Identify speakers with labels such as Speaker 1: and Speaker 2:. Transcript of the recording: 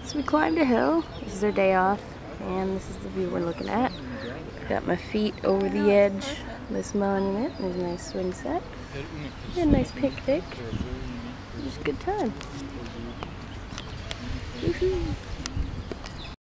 Speaker 1: So we climbed a hill. This is our day off, and this is the view we're looking at. Got my feet over the edge of this monument. There's a nice swing set. And a nice picnic. Just a good time. Woohoo!